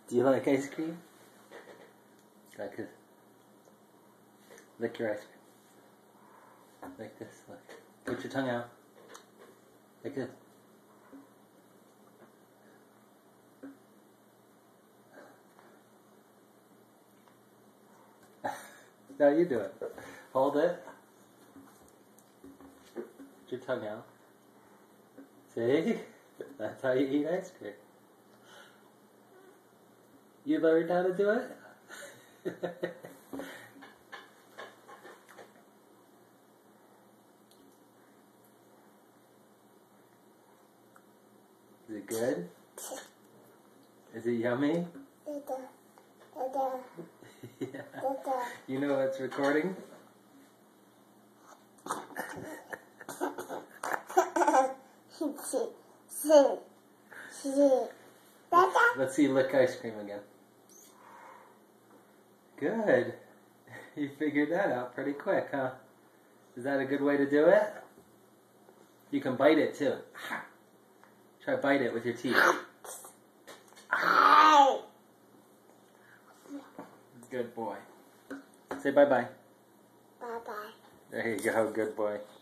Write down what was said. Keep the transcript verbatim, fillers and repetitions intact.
Do you like ice cream? Like this. Lick your ice cream. Like this. Look. Put your tongue out. Like this. Now you do it. Hold it. Put your tongue out. See? That's how you eat ice cream. You learned how to do it? Is it good? Is it yummy? Yeah. You know it's recording? Let's see you lick ice cream again. Good. You figured that out pretty quick, huh? Is that a good way to do it? You can bite it too. Try bite it with your teeth. Good boy. Say bye-bye. Bye-bye. There you go, good boy.